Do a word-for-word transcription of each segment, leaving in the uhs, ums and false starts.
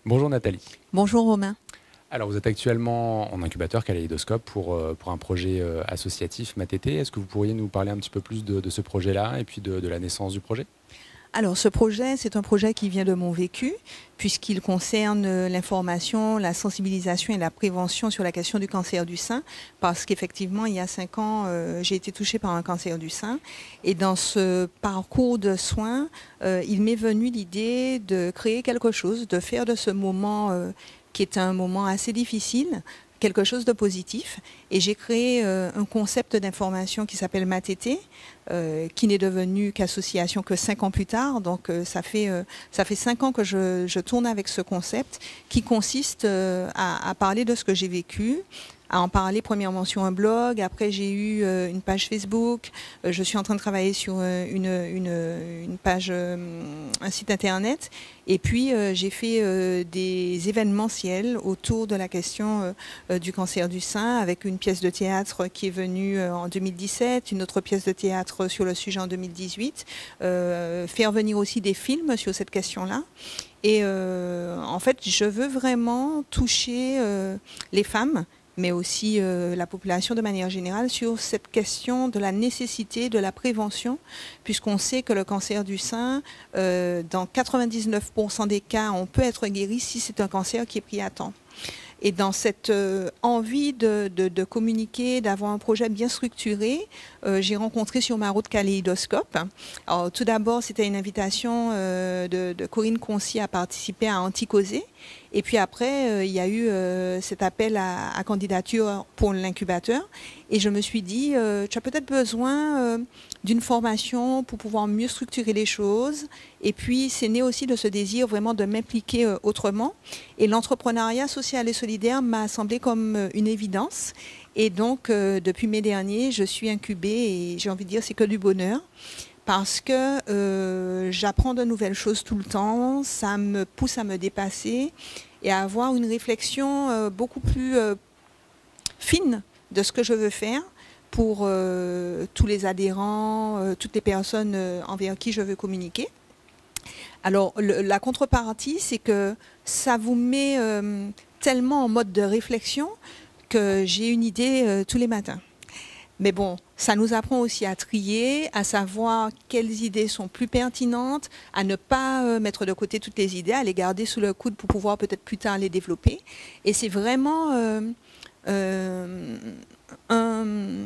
Bonjour Nathalie. Bonjour Romain. Alors vous êtes actuellement en incubateur Kaléidoscope pour, euh, pour un projet euh, associatif Matété. Est-ce que vous pourriez nous parler un petit peu plus de, de ce projet-là et puis de, de la naissance du projet? Alors ce projet, c'est un projet qui vient de mon vécu, puisqu'il concerne l'information, la sensibilisation et la prévention sur la question du cancer du sein, parce qu'effectivement, il y a cinq ans, euh, j'ai été touchée par un cancer du sein. Et dans ce parcours de soins, euh, il m'est venu l'idée de créer quelque chose, de faire de ce moment euh, qui est un moment assez difficile, quelque chose de positif. Et j'ai créé euh, un concept d'information qui s'appelle Matété, euh, qui n'est devenu qu'association que cinq ans plus tard. Donc euh, ça fait euh, ça fait cinq ans que je, je tourne avec ce concept qui consiste euh, à, à parler de ce que j'ai vécu, à en parler premièrement sur un blog. Après, j'ai eu euh, une page Facebook. Euh, je suis en train de travailler sur euh, une, une, une page, euh, un site internet. Et puis, euh, j'ai fait euh, des événementiels autour de la question euh, du cancer du sein, avec une pièce de théâtre qui est venue euh, en deux mille dix-sept, une autre pièce de théâtre sur le sujet en deux mille dix-huit, euh, faire venir aussi des films sur cette question-là. Et euh, en fait, je veux vraiment toucher euh, les femmes, mais aussi euh, la population de manière générale, sur cette question de la nécessité de la prévention, puisqu'on sait que le cancer du sein, euh, dans quatre-vingt-dix-neuf pour cent des cas, on peut être guéri si c'est un cancer qui est pris à temps. Et dans cette euh, envie de, de, de communiquer, d'avoir un projet bien structuré, euh, j'ai rencontré sur ma route Kaléidoscope. Alors, tout d'abord, c'était une invitation euh, de, de Corinne Concy à participer à Anticausé. Et puis après, euh, il y a eu euh, cet appel à, à candidature pour l'incubateur. Et je me suis dit, euh, tu as peut-être besoin euh, d'une formation pour pouvoir mieux structurer les choses. Et puis, c'est né aussi de ce désir vraiment de m'impliquer euh, autrement. Et l'entrepreneuriat social et solidaire m'a semblé comme euh, une évidence. Et donc, euh, depuis mai dernier, je suis incubée et j'ai envie de dire, c'est que du bonheur. Parce que euh, j'apprends de nouvelles choses tout le temps, ça me pousse à me dépasser et à avoir une réflexion euh, beaucoup plus euh, fine de ce que je veux faire pour euh, tous les adhérents, euh, toutes les personnes euh, envers qui je veux communiquer. Alors, le, la contrepartie, c'est que ça vous met euh, tellement en mode de réflexion que j'ai une idée euh, tous les matins. Mais bon, ça nous apprend aussi à trier, à savoir quelles idées sont plus pertinentes, à ne pas euh, mettre de côté toutes les idées, à les garder sous le coude pour pouvoir peut-être plus tard les développer. Et c'est vraiment euh, euh, un,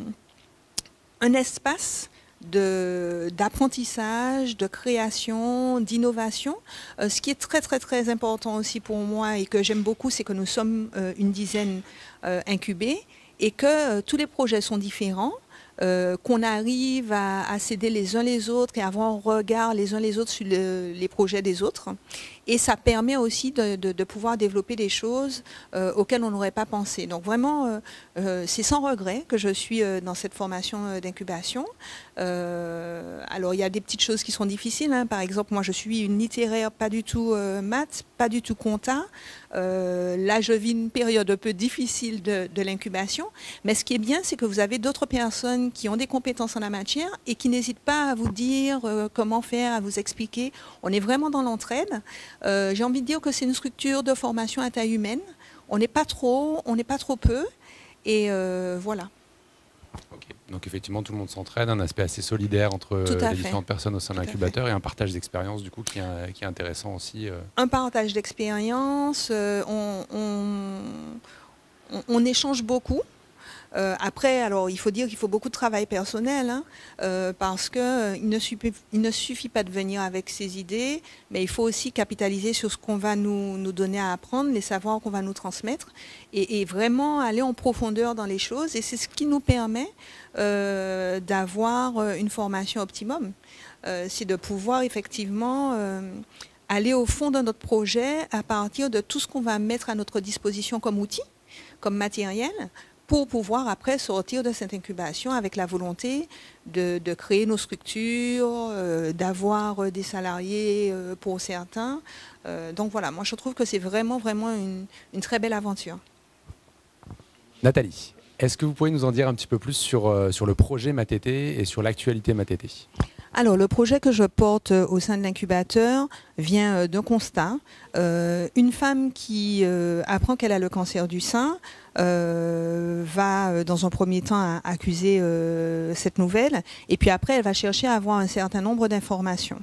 un espace d'apprentissage, de, de création, d'innovation. Euh, ce qui est très très très important aussi pour moi et que j'aime beaucoup, c'est que nous sommes euh, une dizaine euh, incubés et que euh, tous les projets sont différents, euh, qu'on arrive à, à s'aider les uns les autres et à avoir un regard les uns les autres sur le, les projets des autres. Et ça permet aussi de, de, de pouvoir développer des choses euh, auxquelles on n'aurait pas pensé. Donc vraiment, euh, euh, c'est sans regret que je suis euh, dans cette formation euh, d'incubation. Euh, alors il y a des petites choses qui sont difficiles, hein. Par exemple, moi je suis une littéraire, pas du tout euh, maths, pas du tout compta. Euh, là je vis une période un peu difficile de, de l'incubation. Mais ce qui est bien, c'est que vous avez d'autres personnes qui ont des compétences en la matière et qui n'hésitent pas à vous dire euh, comment faire, à vous expliquer. On est vraiment dans l'entraide. Euh, j'ai envie de dire que c'est une structure de formation à taille humaine. On n'est pas trop, on n'est pas trop peu. Et euh, voilà. Okay. Donc effectivement, tout le monde s'entraide, un aspect assez solidaire entre les fait. différentes personnes au sein de l'incubateur et un partage d'expérience du coup qui est, qui est intéressant aussi. Euh... Un partage d'expérience, euh, on, on, on, on échange beaucoup. Euh, après, alors il faut dire qu'il faut beaucoup de travail personnel, hein, euh, parce qu'il euh, ne, ne suffit pas de venir avec ses idées, mais il faut aussi capitaliser sur ce qu'on va nous, nous donner à apprendre, les savoirs qu'on va nous transmettre, et, et vraiment aller en profondeur dans les choses. Et c'est ce qui nous permet euh, d'avoir une formation optimum. Euh, c'est de pouvoir effectivement euh, aller au fond de notre projet à partir de tout ce qu'on va mettre à notre disposition comme outil, comme matériel, pour pouvoir après sortir de cette incubation avec la volonté de, de créer nos structures, euh, d'avoir des salariés euh, pour certains. Euh, donc voilà, moi je trouve que c'est vraiment, vraiment une, une très belle aventure. Nathalie, est-ce que vous pouvez nous en dire un petit peu plus sur, euh, sur le projet Matété et sur l'actualité Matété ? Alors, le projet que je porte au sein de l'incubateur, vient d'un constat. Euh, une femme qui euh, apprend qu'elle a le cancer du sein euh, va dans un premier temps accuser euh, cette nouvelle et puis après elle va chercher à avoir un certain nombre d'informations.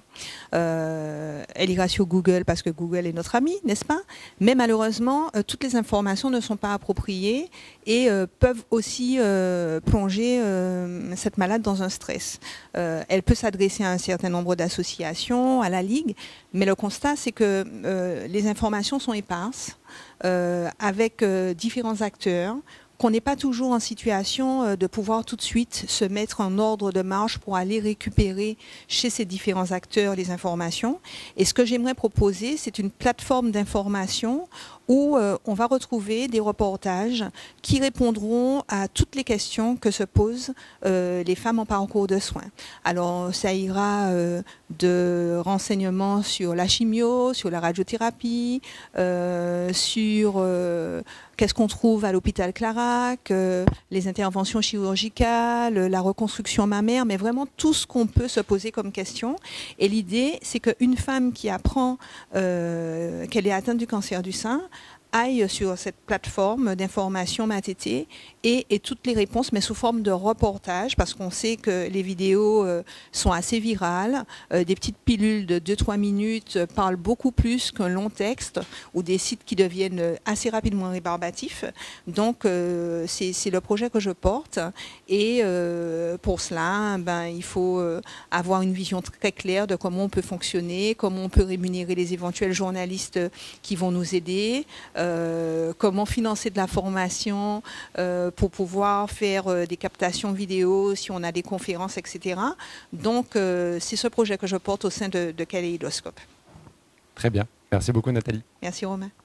Euh, elle ira sur Google parce que Google est notre ami, n'est-ce pas? Mais malheureusement, euh, toutes les informations ne sont pas appropriées et euh, peuvent aussi euh, plonger euh, cette malade dans un stress. Euh, elle peut s'adresser à un certain nombre d'associations, à la Ligue, mais le constat c'est que euh, les informations sont éparses, euh, avec euh, différents acteurs, qu'on n'est pas toujours en situation euh, de pouvoir tout de suite se mettre en ordre de marche pour aller récupérer chez ces différents acteurs les informations. Et ce que j'aimerais proposer, c'est une plateforme d'information où euh, on va retrouver des reportages qui répondront à toutes les questions que se posent euh, les femmes en parcours de soins. Alors ça ira euh, de renseignements sur la chimio, sur la radiothérapie, euh, sur euh, qu'est-ce qu'on trouve à l'hôpital Clarac, euh, les interventions chirurgicales, la reconstruction mammaire, mais vraiment tout ce qu'on peut se poser comme question. Et l'idée, c'est qu'une femme qui apprend euh, qu'elle est atteinte du cancer du sein aille sur cette plateforme d'information Matete et, et toutes les réponses, mais sous forme de reportage, parce qu'on sait que les vidéos euh, sont assez virales. Euh, des petites pilules de deux trois minutes euh, parlent beaucoup plus qu'un long texte ou des sites qui deviennent assez rapidement rébarbatifs. Donc, euh, c'est le projet que je porte. Et euh, pour cela, ben, il faut euh, avoir une vision très claire de comment on peut fonctionner, comment on peut rémunérer les éventuels journalistes qui vont nous aider, Euh, comment financer de la formation euh, pour pouvoir faire euh, des captations vidéo si on a des conférences, et cetera. Donc, euh, c'est ce projet que je porte au sein de, de Kaléidoscope. Très bien. Merci beaucoup, Nathalie. Merci, Romain.